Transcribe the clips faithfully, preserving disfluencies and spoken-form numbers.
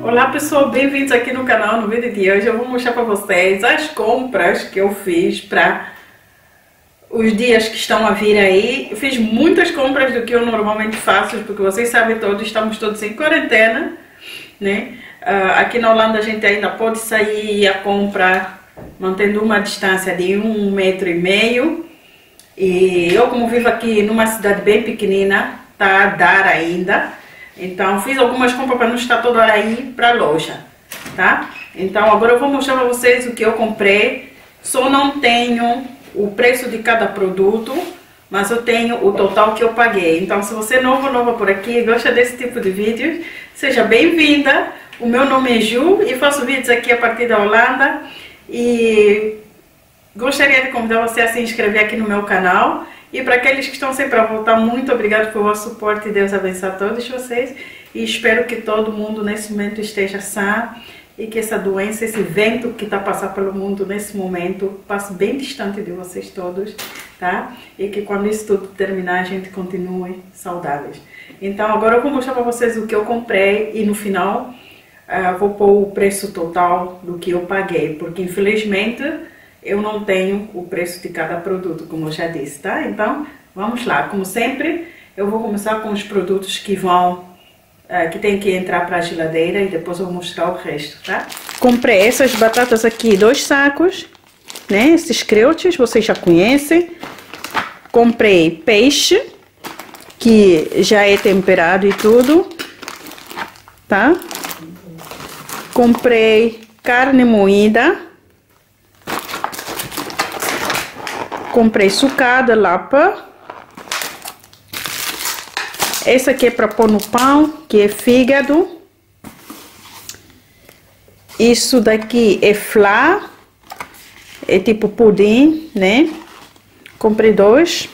Olá pessoal, bem-vindos aqui no canal. No vídeo de hoje eu vou mostrar para vocês as compras que eu fiz para os dias que estão a vir aí. Eu fiz muitas compras do que eu normalmente faço, porque vocês sabem todos, estamos todos em quarentena, né? Uh, aqui na Holanda a gente ainda pode sair a comprar mantendo uma distância de um metro e meio. E eu, como vivo aqui numa cidade bem pequenina, tá a dar ainda. Então fiz algumas compras para não estar toda hora aí para a loja, tá? Então agora eu vou mostrar para vocês o que eu comprei. Só não tenho o preço de cada produto, mas eu tenho o total que eu paguei. Então se você é novo, nova por aqui, gosta desse tipo de vídeos, seja bem-vinda. O meu nome é Ju e faço vídeos aqui a partir da Holanda. E gostaria de convidar você a se inscrever aqui no meu canal. E para aqueles que estão sempre a voltar, muito obrigado pelo vosso suporte e Deus abençoe a todos vocês. E espero que todo mundo nesse momento esteja sã e que essa doença, esse vento que está passando pelo mundo nesse momento, passe bem distante de vocês todos, tá? E que quando isso tudo terminar, a gente continue saudáveis. Então agora eu vou mostrar para vocês o que eu comprei e no final uh, vou pôr o preço total do que eu paguei, porque infelizmente eu não tenho o preço de cada produto, como eu já disse, tá? Então, vamos lá. Como sempre, eu vou começar com os produtos que vão, uh, que tem que entrar para a geladeira e depois eu vou mostrar o resto, tá? Comprei essas batatas aqui, dois sacos, né? Esses creutes, vocês já conhecem. Comprei peixe, que já é temperado e tudo, tá? Comprei carne moída. Comprei sucada, lapa. Essa aqui é para pôr no pão, que é fígado. Isso daqui é flá, é tipo pudim, né? Comprei dois.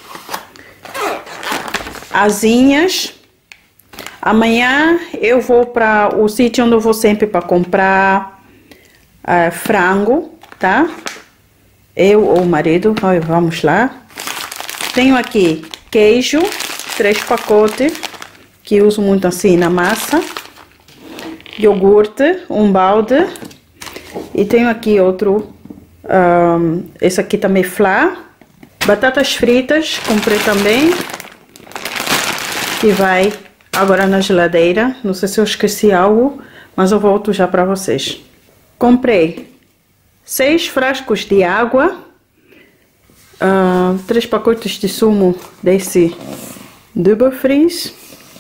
Asinhas. Amanhã eu vou para o sítio onde eu vou sempre para comprar uh, frango, tá? Eu ou o marido, vamos lá. Tenho aqui queijo, três pacotes, que uso muito assim na massa. Iogurte, um balde. E tenho aqui outro, um, esse aqui também flá. Batatas fritas, comprei também. Que vai agora na geladeira. Não sei se eu esqueci algo, mas eu volto já para vocês. Comprei seis frascos de água, uh, três pacotes de sumo desse Dubbelfries.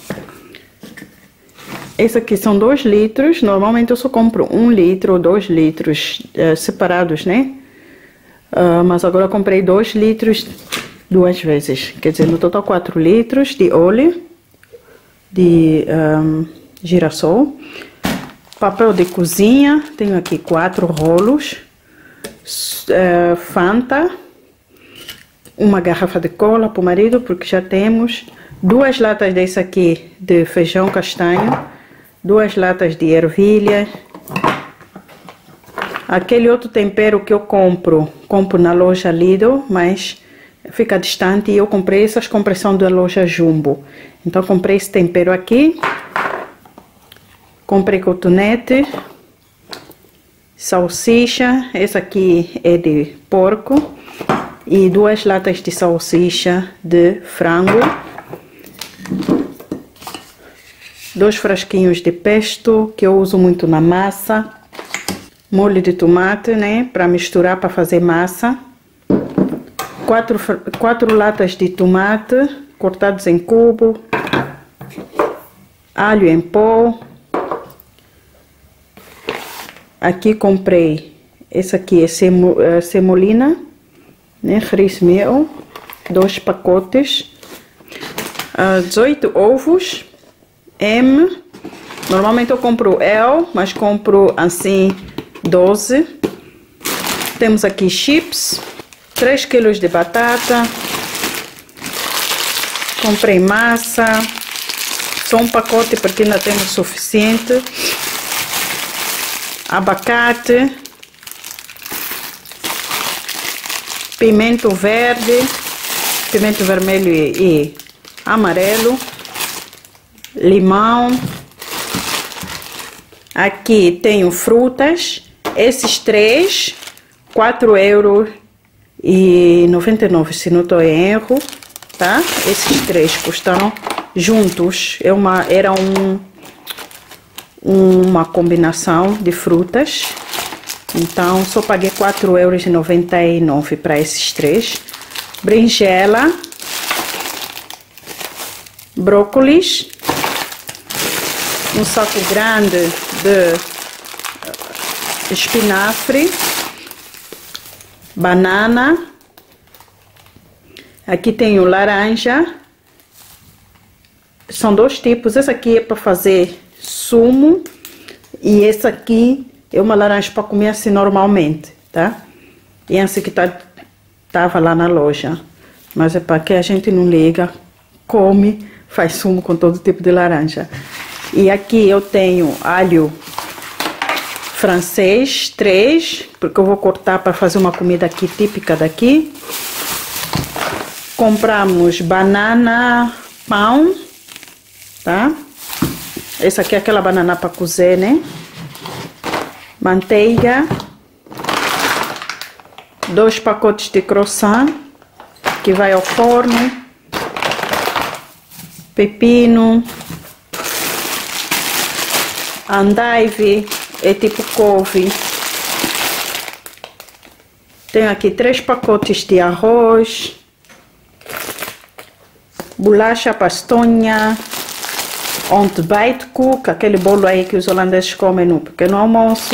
Esse aqui são dois litros. Normalmente eu só compro um litro ou dois litros uh, separados, né? Uh, mas agora eu comprei dois litros duas vezes. Quer dizer, no total quatro litros de óleo de um, girassol. Papel de cozinha, tenho aqui quatro rolos. Uh, Fanta, uma garrafa de cola para o marido, porque já temos duas latas desse aqui de feijão castanho, duas latas de ervilha, aquele outro tempero que eu compro, compro na loja Lidl, mas fica distante e eu comprei essas compras são da loja Jumbo, então comprei esse tempero aqui, comprei cotonete, salsicha, essa aqui é de porco, e duas latas de salsicha de frango, dois frasquinhos de pesto, que eu uso muito na massa, molho de tomate, né, para misturar, para fazer massa, quatro, quatro latas de tomate, cortados em cubo, alho em pó. Aqui comprei, esse aqui é semo, uh, semolina, né, rismeal, dois pacotes, uh, dezoito ovos, M, normalmente eu compro L, mas compro assim doze. Temos aqui chips, três quilos de batata, comprei massa, só um pacote porque ainda temos suficiente. Abacate, pimento verde, pimento vermelho e, e amarelo, limão, Aqui tenho frutas, esses três, quatro euros e noventa e nove, se não estou em erro, tá? Esses três custaram juntos, é uma, era um, uma combinação de frutas, então só paguei quatro euros e noventa e nove para esses três. Berinjela, brócolis, um saco grande de espinafre, banana, aqui tenho laranja, são dois tipos, esse aqui é para fazer sumo e esse aqui é uma laranja para comer assim normalmente, tá? E esse que tá, tava lá na loja, mas é para que a gente não liga, come, faz sumo com todo tipo de laranja. E aqui eu tenho alho francês, três, porque eu vou cortar para fazer uma comida aqui típica daqui. Compramos banana pão, tá? Essa aqui é aquela banana para cozer, né? Manteiga, dois pacotes de croissant que vai ao forno, pepino, andaive, é tipo couve. Tenho aqui três pacotes de arroz, bolacha pastonha, ontbijtkoek, aquele bolo aí que os holandeses comem no pequeno almoço.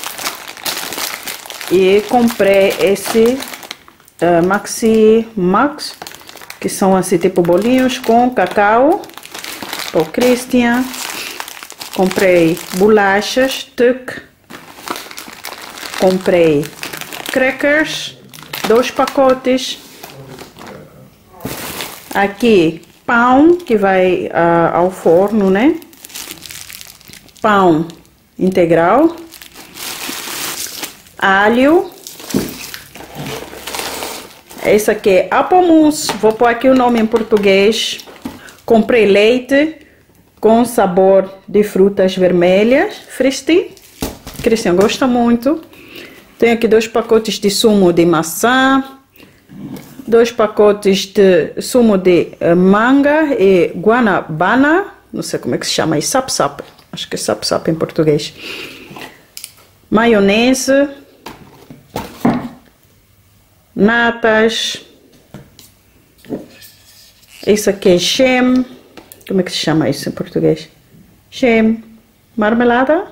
E comprei esse uh, Maxi Max, que são assim tipo bolinhos com cacau, para o Christian. Comprei bolachas, tuc. Comprei crackers, dois pacotes. Aqui pão que vai uh, ao forno, né? Pão integral, alho. Esse aqui é apple mousse, vou pôr aqui o nome em português. Comprei leite com sabor de frutas vermelhas, Fristi. Christian gosta muito. Tenho aqui dois pacotes de sumo de maçã, dois pacotes de sumo de uh, manga e guanabana, não sei como é que se chama aí, sap-sap, acho que é sap-sap em português. Maionese, natas, isso aqui é gem, como é que se chama isso em português? Gem, marmelada,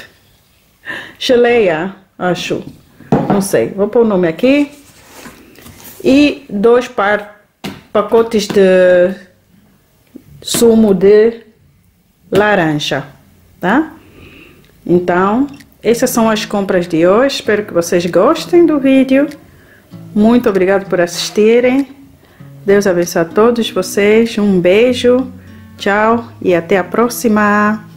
geleia, acho, não sei, vou pôr o nome aqui. E dois par pacotes de sumo de laranja, tá? Então, essas são as compras de hoje. Espero que vocês gostem do vídeo. Muito obrigado por assistirem. Deus abençoe a todos vocês. Um beijo, tchau e até a próxima.